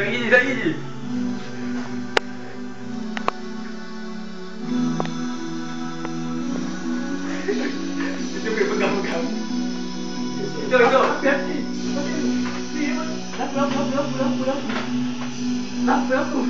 Tak gini. Dia boleh pegang-pegang. Jom. Hati-hati. Lampu.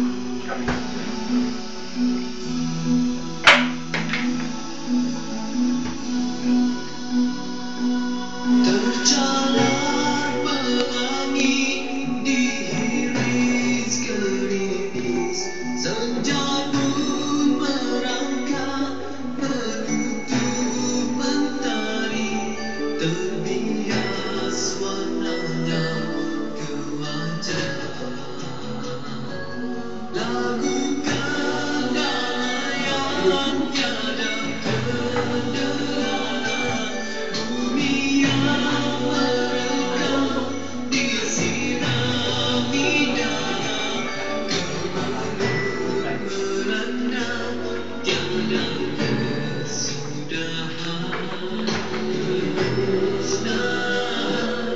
Terjalar pelangi di iris gerimis, senja pun merangkak menutup mentari, terbias warnanya ke wajah. Lagu kedamaian tiada kedengaran, bumi yang merekah disirami darah, kemudian melanda tiada kesudahan. Musnah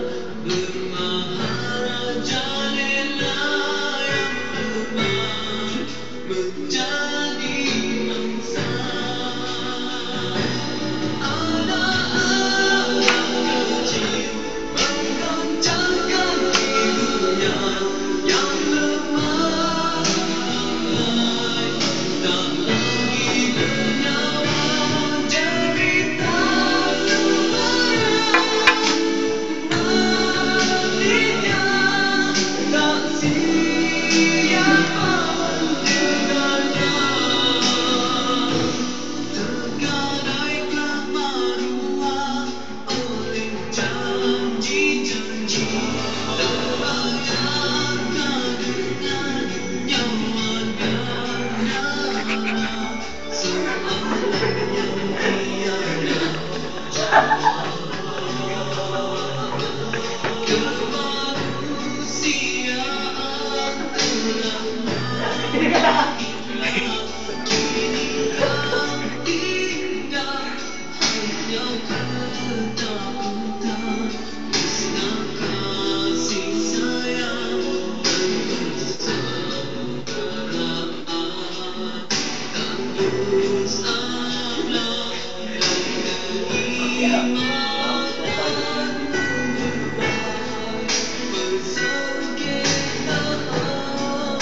bermaharajalela yang lemah menjadi mangsa. Anak-anak kecil menggoncangkan ibunya yang lemah, tak lagi bernyawa derita matinya, tak siapa mendengarnya. Tergadai kemarua oleh janji-janji, terbayarkan dengan nyawanya seandainya tiada kemanusiaan telah menghilang, kini yang tinggal hanya ketakutan. Musnah kasih sayang dan persaudaraan, tandus akhlak dan keimanan menyubai persengketaan.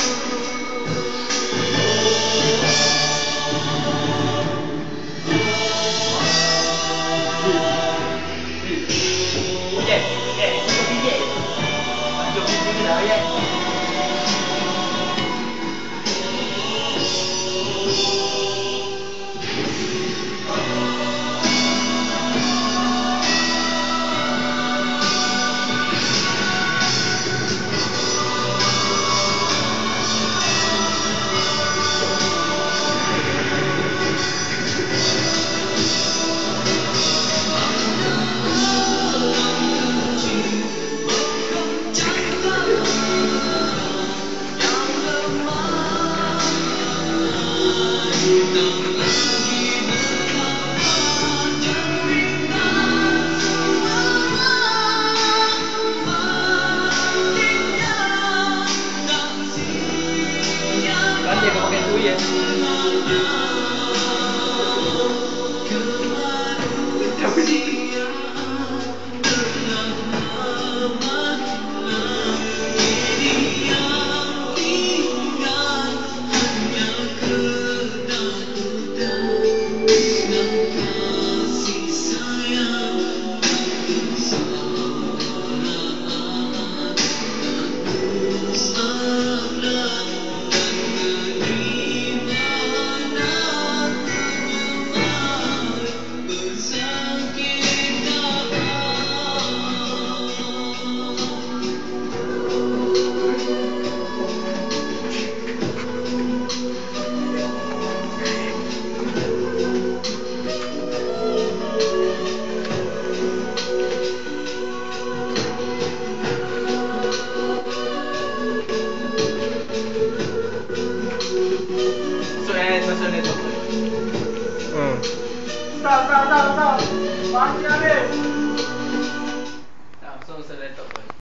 Stop. Masih ada.